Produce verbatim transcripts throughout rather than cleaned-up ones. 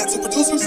Fancy producers.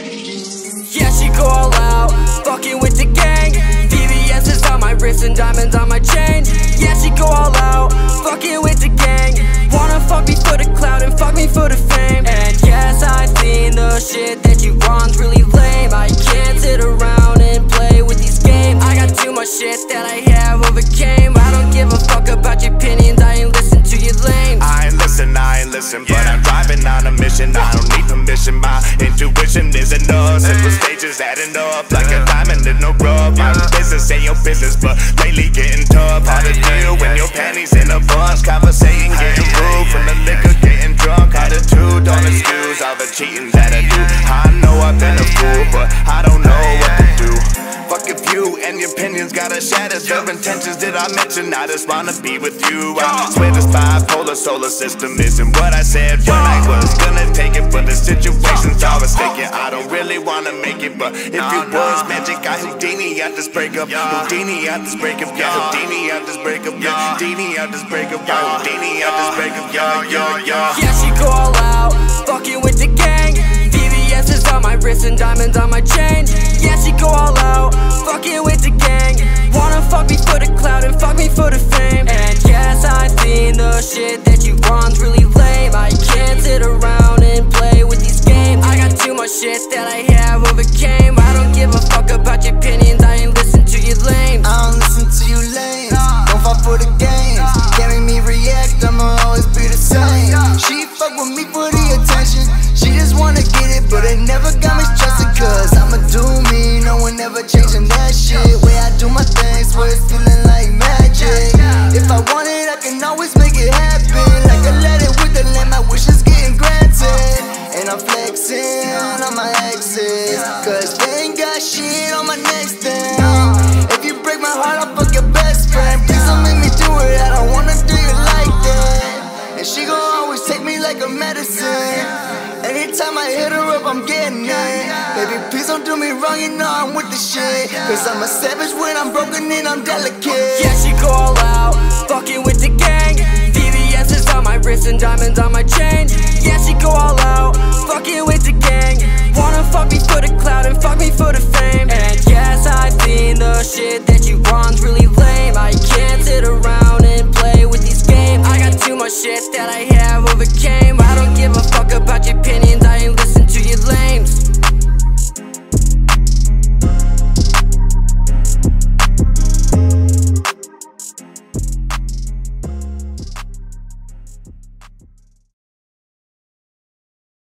Yeah, she go all out, fucking with the gang. V V S is on my wrist and diamonds on my chain. Yeah, she go all out, fucking with the gang. Wanna fuck me for the clout and fuck me for the fame. And yes, I seen the shit that you want's really lame. I can't sit around and play with these games. I got too much shit that I have overcame. I don't give a fuck about your opinions, I ain't listen to your lames. I ain't listen, I ain't listen, but I'm driving on a mission. I don't need permission, my intuition is enough. Simple stages adding up like a diamond in a rough. My business ain't your business, but lately getting tough. Hard to deal when your panties in a bunch. Conversating, getting rude from the liquor, getting drunk. Attitude, don't excuse all the cheating that I do. I know I've been a fool, but I don't know what to do. Fuck if you and your opinions gotta shatter their intentions. Did I mention I just wanna be with you? I swear this bipolar solar system isn't what I said when I was gonna take it, but the situation's always taken. I don't really wanna make it, but if it was magic, I Houdini at this breakup. Houdini at this breakup, yeah. Houdini at this breakup, yeah. Houdini at this breakup, yeah. Houdini at this breakup, yeah, yeah, yeah. Yeah, she go all out, fucking with the gang. V V S is on my wrist and diamonds on my chain. Yeah, she go all out, fucking with the gang. Wanna fuck me for the clout and fuck me for the fame. And yes, I seen the shit that you want's really lame. I can't sit around and play with these games. I got too much shit that I have overcame. I don't give a fuck about your opinions, I ain't listen to your lames. I don't listen to you lames, don't fall for the games. Can't make me react, I'ma always be the same. She fuck with me for the attention, she just wanna get it, but it never got me stressing. Cause I'ma do me, no one ever changing that shit. Way I do my things, where it's feeling like magic. If I want it, I can always make it happen. Like I let it with the land, my wish is getting granted. And I'm flexing on my exes, cause they ain't got shit on my next thing. If you break my heart, I'll fuck your best friend. Please don't make me do it, I don't wanna do you like that. And she gon' always take me like a medicine. Anytime I hit her up, I'm getting it. Baby, please don't do me wrong, you know I'm with the shit. Cause I'm a savage when I'm broken and I'm delicate. Yeah, she go all out, fucking with the gang. V V S is on my wrist and diamonds on my chain. Yeah, she go all out, fucking with the gang. Wanna fuck me for the clout and fuck me for the fame. And yes, I seen the shit that you want's really lame. I can't sit around and play with these games. I got too much shit that I